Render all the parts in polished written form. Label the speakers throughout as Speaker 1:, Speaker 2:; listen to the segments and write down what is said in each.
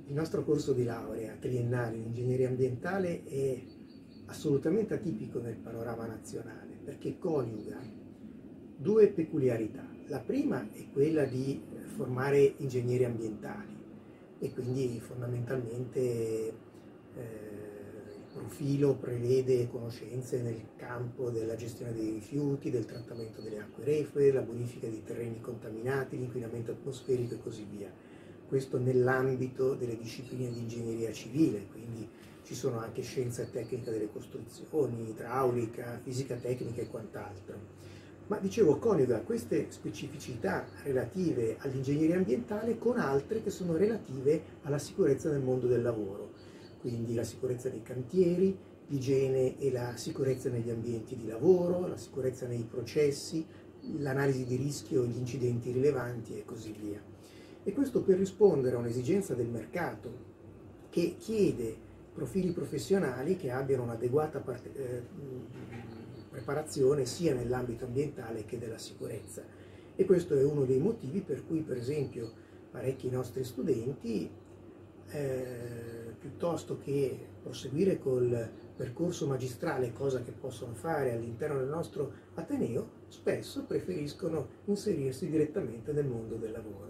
Speaker 1: Il nostro corso di laurea triennale in ingegneria ambientale è assolutamente atipico nel panorama nazionale perché coniuga due peculiarità. La prima è quella di formare ingegneri ambientali e quindi fondamentalmente il profilo prevede conoscenze nel campo della gestione dei rifiuti, del trattamento delle acque reflue, la bonifica dei terreni contaminati, l'inquinamento atmosferico e così via. Questo nell'ambito delle discipline di ingegneria civile, quindi ci sono anche scienza e tecnica delle costruzioni, idraulica, fisica tecnica e quant'altro. Ma dicevo, coniuga queste specificità relative all'ingegneria ambientale con altre che sono relative alla sicurezza nel mondo del lavoro, quindi la sicurezza dei cantieri, l'igiene e la sicurezza negli ambienti di lavoro, la sicurezza nei processi, l'analisi di rischio, gli incidenti rilevanti e così via. E questo per rispondere a un'esigenza del mercato che chiede profili professionali che abbiano un'adeguata preparazione sia nell'ambito ambientale che della sicurezza. E questo è uno dei motivi per cui, per esempio, parecchi nostri studenti, piuttosto che proseguire col percorso magistrale, cosa che possono fare all'interno del nostro ateneo, spesso preferiscono inserirsi direttamente nel mondo del lavoro.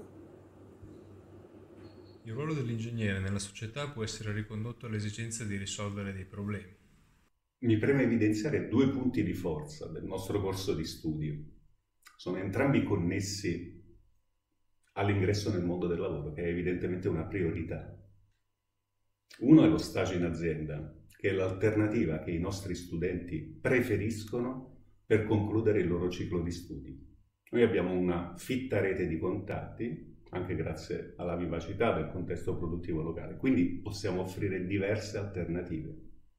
Speaker 2: Il ruolo dell'ingegnere nella società può essere ricondotto all'esigenza di risolvere dei problemi.
Speaker 3: Mi preme evidenziare due punti di forza del nostro corso di studio. Sono entrambi connessi all'ingresso nel mondo del lavoro, che è evidentemente una priorità. Uno è lo stage in azienda, che è l'alternativa che i nostri studenti preferiscono per concludere il loro ciclo di studi. Noi abbiamo una fitta rete di contatti, anche grazie alla vivacità del contesto produttivo locale, quindi possiamo offrire diverse alternative.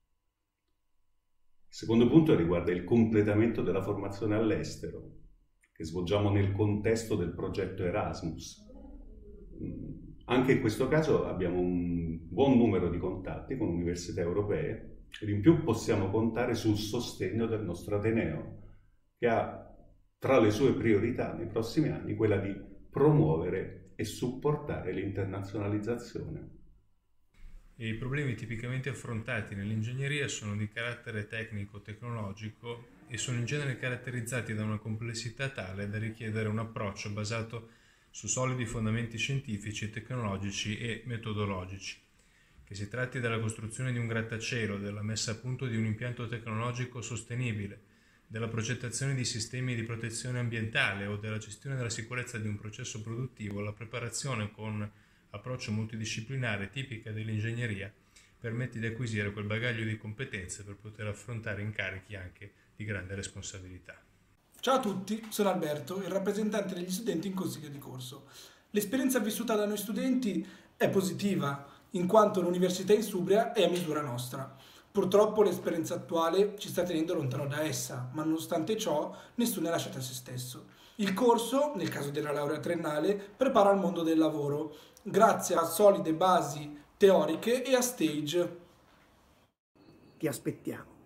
Speaker 3: Il secondo punto riguarda il completamento della formazione all'estero, che svolgiamo nel contesto del progetto Erasmus. Anche in questo caso abbiamo un buon numero di contatti con università europee ed in più possiamo contare sul sostegno del nostro Ateneo, che ha tra le sue priorità nei prossimi anni quella di promuovere e supportare l'internazionalizzazione.
Speaker 2: E i problemi tipicamente affrontati nell'ingegneria sono di carattere tecnico-tecnologico e sono in genere caratterizzati da una complessità tale da richiedere un approccio basato su solidi fondamenti scientifici, tecnologici e metodologici. Che si tratti della costruzione di un grattacielo, della messa a punto di un impianto tecnologico sostenibile, della progettazione di sistemi di protezione ambientale o della gestione della sicurezza di un processo produttivo, la preparazione con approccio multidisciplinare tipica dell'ingegneria permette di acquisire quel bagaglio di competenze per poter affrontare incarichi anche di grande responsabilità.
Speaker 4: Ciao a tutti, sono Alberto, il rappresentante degli studenti in consiglio di corso. L'esperienza vissuta da noi studenti è positiva, in quanto l'università in Subria è a misura nostra. Purtroppo l'esperienza attuale ci sta tenendo lontano da essa, ma nonostante ciò nessuno è lasciato a se stesso. Il corso, nel caso della laurea triennale, prepara al mondo del lavoro, grazie a solide basi teoriche e a stage.
Speaker 1: Ti aspettiamo.